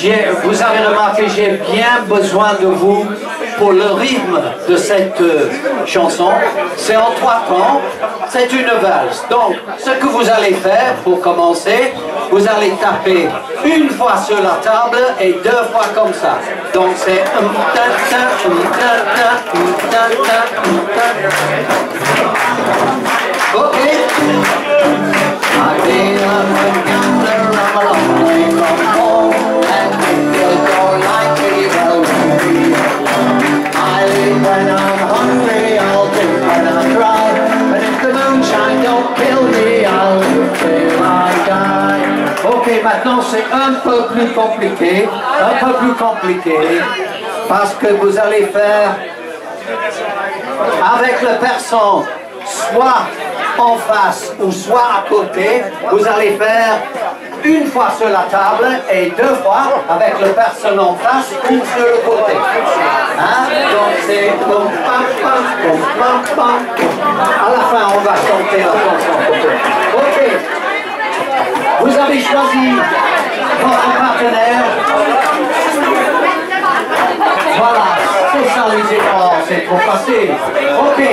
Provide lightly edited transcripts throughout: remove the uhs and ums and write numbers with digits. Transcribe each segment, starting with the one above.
vous avez remarqué, j'ai bien besoin de vous pour le rythme de cette chanson. C'est en 3 temps, c'est une valse. Donc, ce que vous allez faire pour commencer, vous allez taper une fois sur la table et 2 fois comme ça. Donc, c'est ok. When I'm hungry, I'll drink when I cry. But if the moonshine don't kill me, I'll live till I die. Ok, maintenant c'est un peu plus compliqué, parce que vous allez faire avec la personne soit en face ou soit à côté, vous allez faire une fois sur la table et 2 fois avec la personne en face ou sur le côté. Hein? Donc c'est pom pam pam pom pam pam. À la fin on va chanter la chanson. Ok. Vous avez choisi votre partenaire. Voilà, c'est ça les efforts, c'est trop facile. Ok.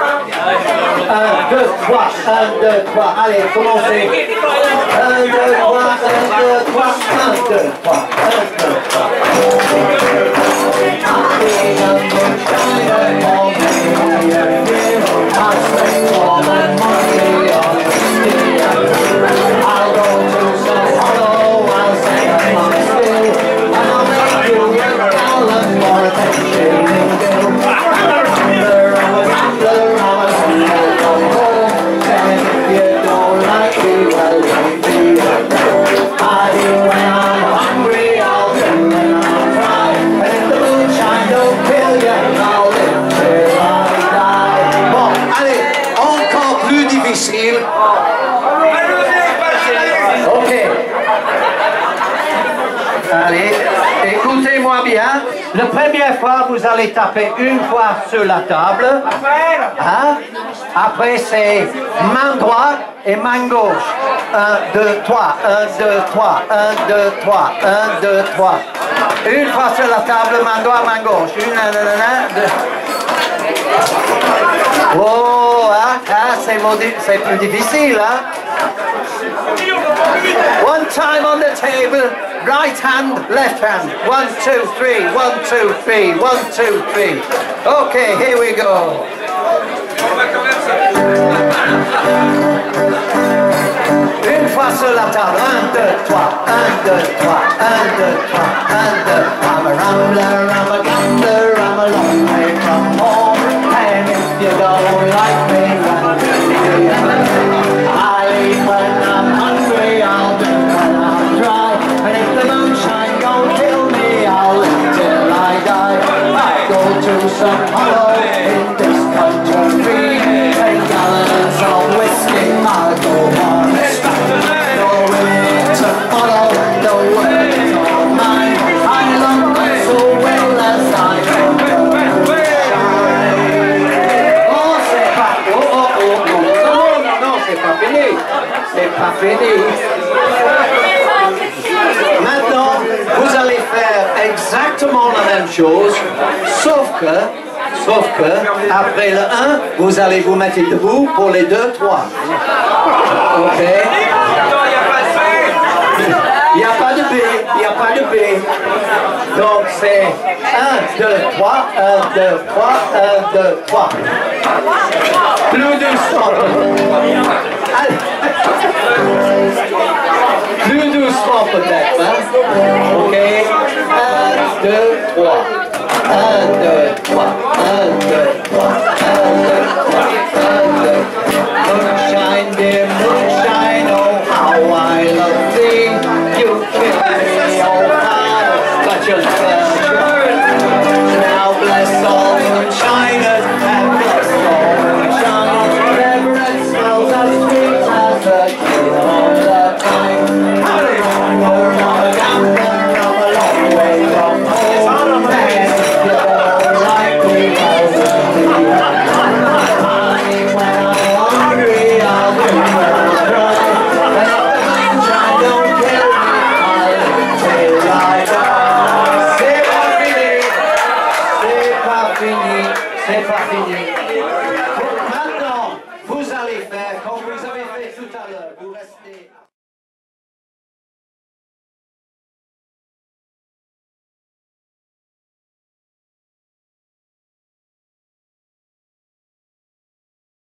1, 2, 3, 1, 2, 3, allez, commencez. 1, 2, 3, 1, 2, 3, 1, 2, 3, 1, 2, 3. I'll go to some hollow, I'll sing a song still, and I'll make you a gallon for attention. Allez, écoutez-moi bien. La première fois, vous allez taper une fois sur la table. Hein? Après, c'est main droite et main gauche. 1, 2, 3, 1, 2, 3, 1, 2, 3, 1, 2, 3. Une fois sur la table, main droite, main gauche. 1, 2. Oh, c'est plus difficile, hein? One time on the table, right hand, left hand. 1, 2, 3, 1, 2, 3, 1, 2, 3. Okay, here we go. Une fois sur la table, 1, 2, 3, 1, 2, 3, 1, 2, 3, 1, 2. I'm a rambler, I'm a gambler, I'm a long way from home. And if you don't like me, I'll eat when I'm hungry, I'll drink when I'm dry. And if the moonshine don't kill me, I'll live till I die. I go to some hollow in this country, 10 gallons of whiskey, I'll go on. No women to follow, no words on mine. I love them so well as I can. C'est pas fini. Maintenant, vous allez faire exactement la même chose, sauf que, après le 1, vous allez vous mettre debout pour les 2, 3. Ok? Il n'y a pas de B, il n'y a pas de B. Donc c'est 1, 2, 3, 1, 2, 3, 1, 2, 3. Plus doucement. Plus doucement peut-être, hein? Ok? 1, 2, 3. 1, 2, 3. 1, 2, 3. 1, 2, 3. 1, 2, 3. Moonshine, dear moonshine, oh how I love thee. You kill me, oh how, but you'll now bless all moonshiners and bless all moonshine. Wherever it smells as sweet as the kill of the time. I'm a gambler, I'm a long way from home. And if you don't like me, I'll be when I'm hungry, I'll do what I try. And if the moonshine don't kill me, I'll live till I die. pas fini. Maintenant, vous allez faire comme vous avez fait tout à l'heure. Vous restez...